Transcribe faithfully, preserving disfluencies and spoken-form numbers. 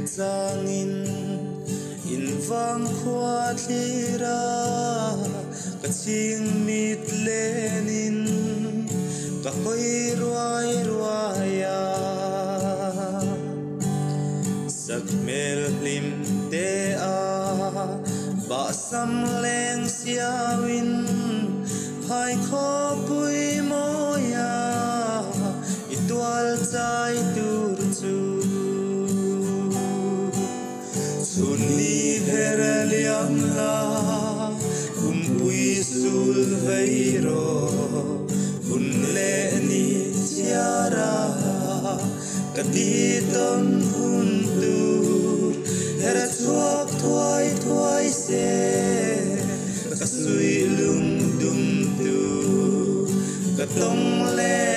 zangin in vang khoa thira ka ching mit lenin ka koi ruai ruaya sak mel lim te a ba sam leng siawin hai kho pui moya itual chai tur chu Sunni heraliam la kumpui sul veiro kun le ni tiara katiton kuntur hera chuak thuai thuai se kasui lung dum tu katong le